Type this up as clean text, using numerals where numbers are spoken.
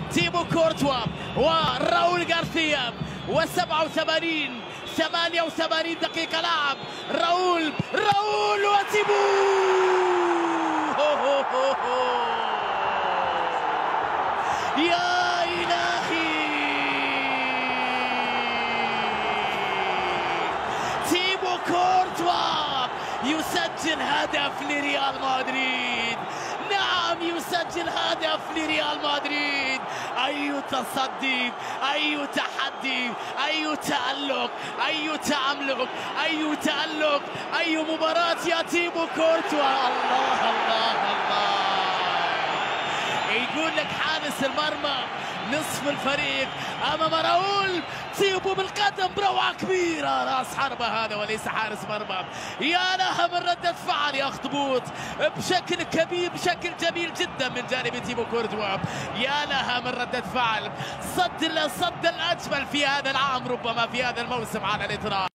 تيبو كورتوا وراؤول غارسيا، و87 88 دقيقة لعب. راؤول وتيبو. يا إلهي، تيبو كورتوا يسجل هدف لريال مدريد. نعم، يسجل هدف لريال مدريد. أي تصدي، أي تحدي، أي تألق، أي تأملق، أي تألق، أي مباراة يا تيبو كورتوا. الله الله الله. يقول لك حارس المرمى نصف الفريق امام راؤول. تيبو بالقدم بروعه كبيره، راس حربه هذا وليس حارس مرمى. يا لها من رده فعل يا اخطبوط بشكل كبير، بشكل جميل جدا من جانب تيبو كورتوا. يا لها من رده فعل. صد الاجمل في هذا العام، ربما في هذا الموسم على الاطلاق.